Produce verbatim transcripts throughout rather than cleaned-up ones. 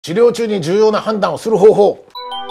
治療中に重要な判断をする方法。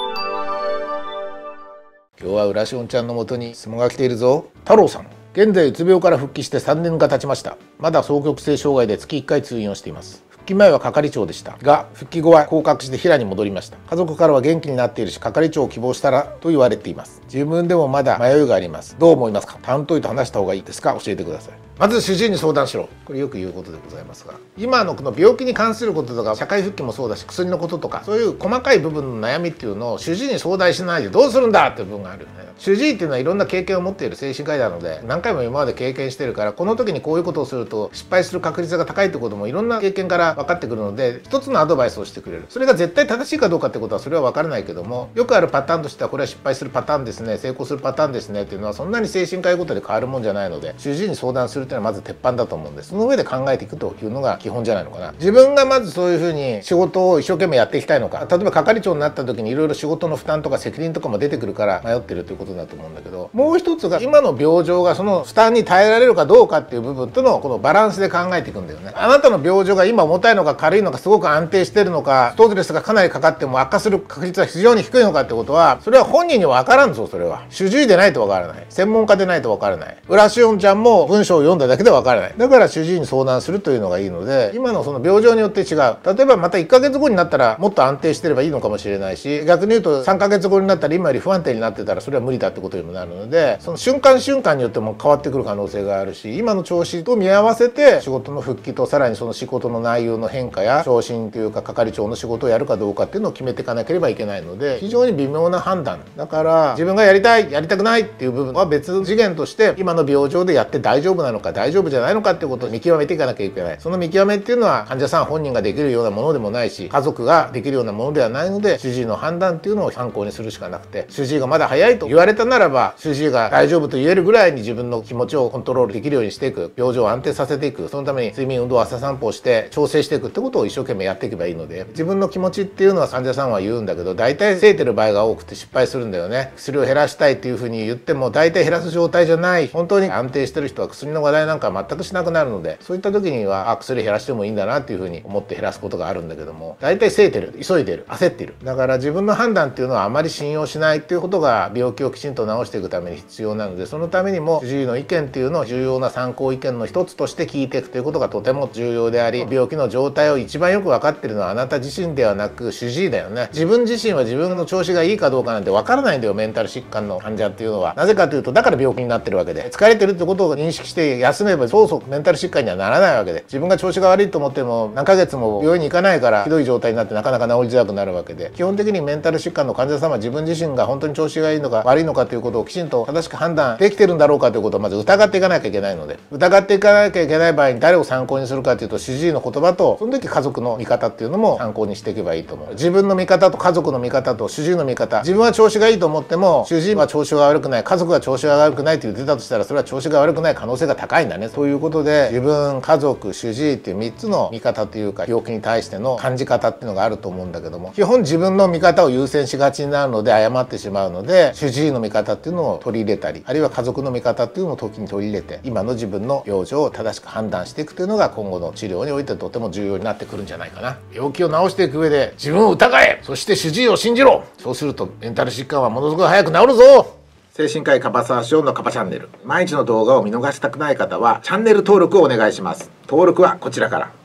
今日は浦塩ちゃんのもとに質問が来ているぞ。太郎さん、現在うつ病から復帰してさんねんが経ちました。まだ双極性障害で月いっかい通院をしています。復帰前は係長でしたが、復帰後は降格して平に戻りました。家族からは元気になっているし係長を希望したらと言われています。自分でもまだ迷いがあります。どう思いますか？担当医と話した方がいいですか？教えてください。まず主治医に相談しろ。これよく言うことでございますが、今のこの病気に関することとか社会復帰もそうだし、薬のこととかそういう細かい部分の悩みっていうのを主治医に相談しないでどうするんだっていう部分があるよね。主治医っていうのはいろんな経験を持っている精神科医なので、何回も今まで経験してるから、この時にこういうことをすると失敗する確率が高いってこともいろんな経験から分かってくるので、一つのアドバイスをしてくれる。それが絶対正しいかどうかってことはそれは分からないけども、よくあるパターンとしてはこれは失敗するパターンですね、成功するパターンですねっていうのはそんなに精神科医ごとで変わるもんじゃないので、主治医に相談するっていうのはまず鉄板だと思うんです。その上で考えていくというのが基本じゃないのかな。自分がまずそういうふうに仕事を一生懸命やっていきたいのか、例えば係長になった時にいろいろ仕事の負担とか責任とかも出てくるから迷ってるということだと思うんだけど、もう一つが今の病状がその負担に耐えられるかどうかっていう部分とのこのバランスで考えていくんだよね。あなたの病状が今重たいのか軽いのか、すごく安定してるのか、ストレスがかなりかかっても悪化する確率は非常に低いのかってことは、それは本人には分からんぞ。それは主治医でないと分からない、専門家でないと分からない。浦塩ちゃんも文章を読んだだけで分からない。だから主治医に相談するというのがいいので、今のその病状によって違う。例えばまたいっかげつごになったらもっと安定してればいいのかもしれないし、逆に言うとさんかげつごになったら今より不安定になってたらそれは無理だってことにもなるので、その瞬間瞬間によっても変わってくる可能性があるし、今の調子と見合わせて仕事の復帰とさらにその仕事の内容の変化や昇進というか係長の仕事をやるかどうかっていうのを決めていかなければいけないので、非常に微妙な判断だから、自分がやりたいやりたくないっていう部分は別次元として、今の病状でやって大丈夫なのか大丈夫じゃないのかっていうことを見極めていかなきゃいけない。その見極めっていうのは患者さん本人ができるようなものでもないし、家族ができるようなものではないので、主治医の判断っていうのを参考にするしかなくて、主治医がまだ早いと言われたならば、主治医が大丈夫と言えるぐらいに自分の気持ちをコントロールできるようにしていく、病状を安定させていく、そのために睡眠運動朝散歩をして調整していくってことを一生懸命やっていけばいいので、自分の気持ちっていうのは患者さんは言うんだけど、大体せいてる場合が多くて失敗するんだよね。薬を減らしたいっていうふうに言っても大体減らす状態じゃない。本当に安定してる人は薬の話題なんか全くしなくなるので、そういった時にはあ薬減らしてもいいんだなっていうふうに思って減らすことがあるんだけども、大体せいてる、急いでる、焦っている。だから自分の判断っていうのはあまり信用しないっていうことが病気をきちんと治していくために必要なので、そのためにも主治医の意見っていうのを重要な参考意見の一つとして聞いていくということがとても重要であり、病気の状態を一番よく分かっているのはあなた自身ではなく主治医だよね。自分自身は自分の調子がいいかどうかなんて分からないんだよ、メンタル疾患の患者っていうのは。なぜかというと、だから病気になってるわけで、疲れてるってことを認識して休めばそうそうメンタル疾患にはならないわけで、自分が調子が悪いと思っても何ヶ月も病院に行かないからひどい状態になってなかなか治りづらくなるわけで、基本的にメンタル疾患の患者さんは自分自身が本当に調子がいいのか悪いのかということをきちんと正しく判断できてるんだろうかということをまず疑っていかなきゃいけないので、疑っていかなきゃいけない場合に誰を参考にするかというと、主治医の言葉とその時家族の見方っていうのも参考にしていけばいいと思う。自分の見方と家族の見方と主治医の見方、自分は調子がいいと思っても主治医は調子が悪くない、家族が調子が悪くないと言ってたとしたら、それは調子が悪くない可能性が高いんだね。ということで、自分、家族、主治医っていうみっつの見方というか病気に対しての感じ方っていうのがあると思うんだけども、基本自分の見方を優先しがちになるので誤ってしまうので、主治医の見方っていうのを取り入れたり、あるいは家族の見方っていうのを時に取り入れて、今の自分の病状を正しく判断していくというのが今後の治療においてとても重要になってくるんじゃないかな。病気を治していく上で自分を疑え、そして主治医を信じろ。そうするとメンタル疾患はものすごく早く治るぞ。精神科医カバサワシオンのカバチャンネル、毎日の動画を見逃したくない方はチャンネル登録をお願いします。登録はこちらから。